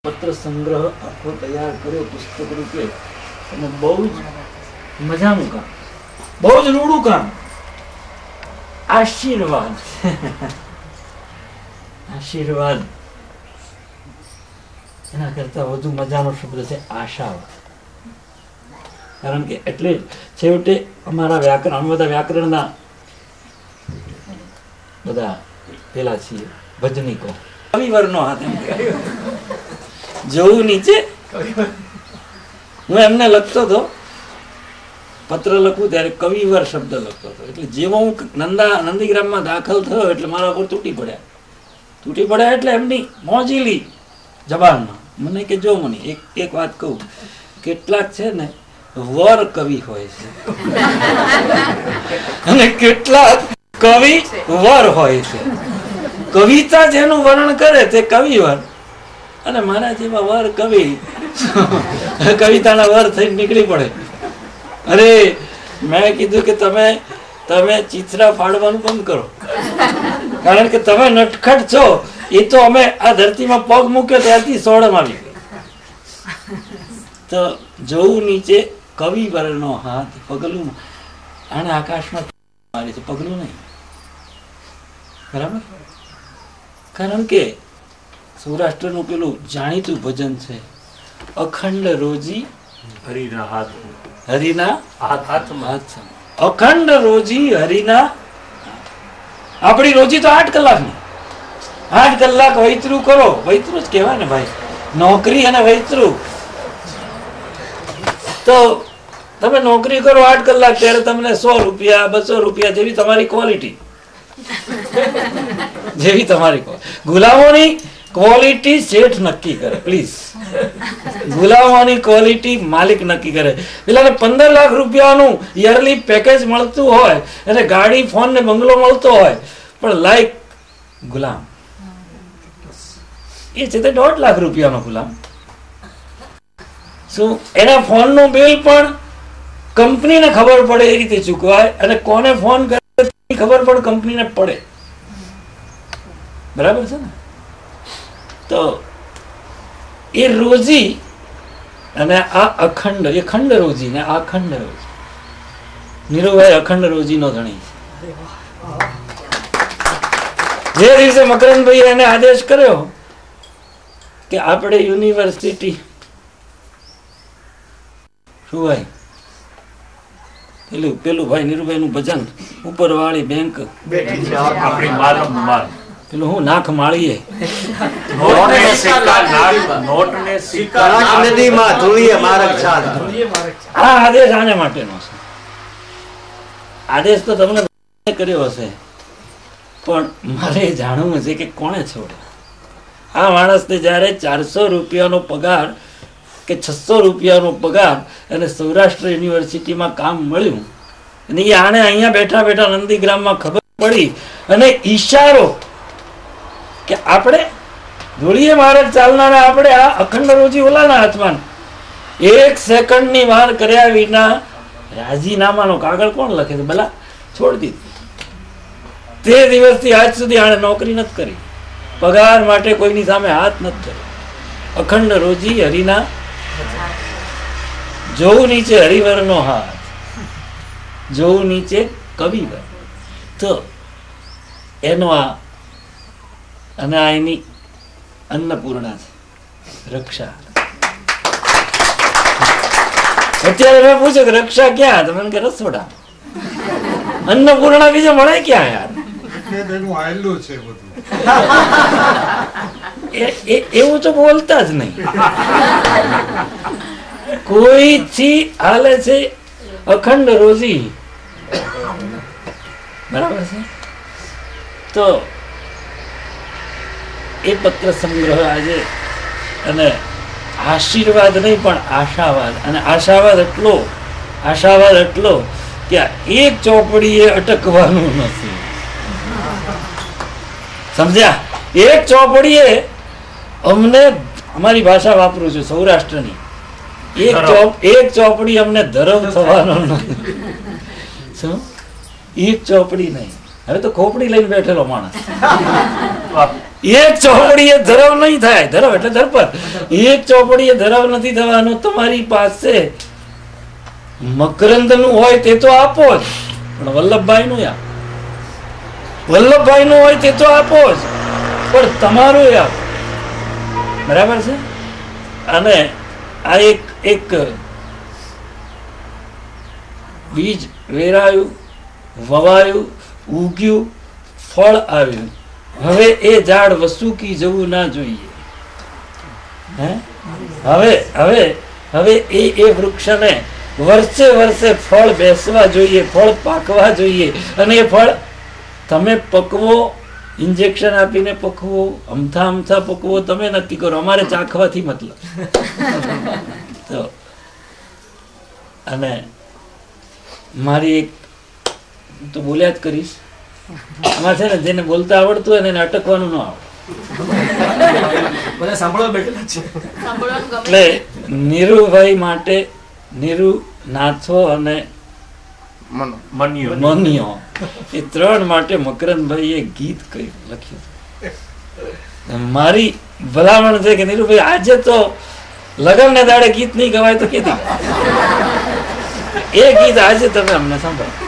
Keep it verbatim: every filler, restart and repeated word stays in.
પત્ર સંગ્રહ આખો તૈયાર કર્યો પુસ્તક રૂપે અને બહુ જ મજાનું કામ, બહુ જ રૂડું કામ. આશીર્વાદ આશીર્વાદ એના કરતા વધુ મજાનો શબ્દ છે આશાવાદ. કારણ કે એટલે છેવટે અમારા વ્યાકરણ અમે બધા વ્યાકરણના બધા પેલા છીએ ભજનીકો. કવિવરનો હાથ એમ જોવું નીચે. હું એમને લખતો હતો, પત્ર લખું ત્યારે કવિવર શબ્દ લખતો હતો. એટલે જેવો હું નંદા નંદીગ્રામમાં દાખલ થયો એટલે મારા ઉપર તૂટી પડ્યા તૂટી પડ્યા એટલે એમની મોજીલી જબાનમાં મને કે જો મને એક એક વાત કહું, કેટલાક છે ને વર કવિ હોય છે અને કેટલાક કવિ વર હોય છે. કવિતા જેનું વર્ણન કરે તે કવિવર, અને મારા જેવા વર કવિ કવિતાના વર થઈને નીકળી પડે. અરે મેં કીધું કે તમે તમે ચિત્રા ફાડવાનું બંધ કરો, કારણ કે તમે નટખટ છો. એ તો અમે આ ધરતીમાં પગ મૂક્યો ત્યારથી સોળમ આવી ગઈ. તો જોવું નીચે કવિવરનો હાથ પગલું, આને આકાશમાં મારે છે પગલું નહીં, બરાબર? કારણ કે સૌરાષ્ટ્રનું પેલું જાણીતું ભજન છે, અખંડ રોજી હરિના હાથ હરિના હાથ અખંડ રોજી હરિના. આપણી રોજી તો આઠ કલાકની, આઠ કલાક વૈતરું કરો. વૈતરું જ કહેવાય ને ભાઈ, નોકરી અને વૈતરું. તો તમે નોકરી કરો આઠ કલાક ત્યારે તમને સો રૂપિયા બસો રૂપિયા જેવી તમારી ક્વોલિટી જેવી તમારી ગુલામોની ક્વોલિટી શેઠ નક્કી કરે. પ્લીઝ, ગુલામોની ક્વોલિટી માલિક નક્કી કરે. પેલા પંદર લાખ રૂપિયાનું યરલી પેકેજ મળતું હોય અને ગાડી ફોન ને બંગલો મળતો હોય, પણ લાઈક ગુલામ એ છે તે દોઢ લાખ રૂપિયાનો ગુલામ. શું એના ફોન નું બિલ પણ કંપનીને ખબર પડે એ રીતે ચૂકવાય, અને કોને ફોન કરે ખબર પણ કંપનીને પડે. બરાબર છે ને? તો એ રોજી અને આ અખંડ, એ ખંડ રોજી ને આ ખંડ રોજી. નીરુભાઈ અખંડ રોજી નો ધણી છે. જે દિવસે મકરંદભાઈ એને આદેશ કર્યો કે આપણે યુનિવર્સિટી, શું ભાઈ પેલું પેલું ભાઈ નીરુભાઈ નું ભજન, ઉપર વાળી બેંક પેલું હું નાખ માળીએ આ આદેશ આને માટેનો છે. આદેશ તો તમને કર્યો હશે, પણ મારે જાણવું છે કે કોણે છોડ્યો આ માણસને. જયારે ચારસો રૂપિયાનો પગાર કે છસો રૂપિયાનો પગાર અને સૌરાષ્ટ્ર યુનિવર્સિટીમાં કામ મળ્યું, અને એ આને અહીંયા બેઠા બેઠા નંદીગ્રામમાં ખબર પડી અને ઈશારો કે આપણે ધોળીએ મહારાજ ચાલનારા આપણે આ અખંડ રોજી ઓલાના હાથમાં. એક સેકન્ડ ની વાર કર્યા વિના રાજીનામાનો કાગળ કોણ લખે છે? ભલા છોડી દીધી. તે દિવસથી આજ સુધી આને નોકરી નથી કરી, પગાર માટે કોઈની સામે હાથ નથી કર્યો. અખંડ રોજી હરિના. જોવું નીચે હરિવરનો હાથ, જોવું નીચે કવિવર. તો એનો આ અને આ એની અન્નપૂર્ણા છે, રક્ષા. અત્યારે મેં પૂછ્યું કે રક્ષા ક્યાં? તમે કે રસોડા. અન્નપૂર્ણા બીજે મળે ક્યાં યાર? એવું તો બોલતા જ નહીં. કોઈ થી હાલે છે અખંડ રોજી, બરાબર છે? તો એ પત્ર સંગ્રહ આજે, અને આશીર્વાદ નહીં પણ આશાવાદ. અને આશાવાદ એટલો આશાવાદ એટલો કે એક ચોપડીએ અટકવાનું નથી. સમજ્યા? એક ચોપડીએ અમને, અમારી ભાષા વાપરું છું સૌરાષ્ટ્રની, એક ચોપ એક ચોપડી અમને ધરવ થવાનો નથી. શું? એક ચોપડી નહીં, હવે તો ખોપડી લઈને બેઠેલો માણસ. એક ચોપડીએ ધરાવ નહીં થાય. ધરાવ એટલે ધરપત. એક ચોપડીએ ધરાવ નથી થવાનો. તમારી પાસે મકરંદ નું હોય તે તો આપો જ, પણ વલ્લભભાઈ નું આપો. વલ્લભભાઈ નું હોય તે તો આપો જ, પણ તમારું આપો. બરાબર છે. અને આ એક એક બીજ વેરાયું, વવાયું, ઉગ્યું, ફળ આવ્યું. હવે એ ઝાડ વસુકી જવું ના જોઈએ. હે હવે હવે હવે એ એ વૃક્ષને વર્ષે વર્ષે ફળ બેસવા જોઈએ, ફળ પાકવા જોઈએ. અને એ ફળ તમે પકવો, ઇન્જેક્શન આપીને પકવો, અમથા અમથા પકવો, તમે નક્કી કરો. અમારે ચાખવાથી મતલબ. તો અને મારી એક તો બોલ્યા જ કરીશ. આમાં છે ને જેને બોલતા આવડતું હોય ને એને અટકવાનું ન આવડે. એટલે નીરુભાઈ માટે નીરુ, નાથો અને મનિયો એ ત્રણ માટે મકરંદભાઈ એ ગીત કહ્યું, લખ્યું. મારી ભલામણ છે કે નીરુભાઈ આજે તો લગન ને દાડે ગીત નહીં ગવાય તો કેથી એ ગીત આજે તમે અમને સાંભળો.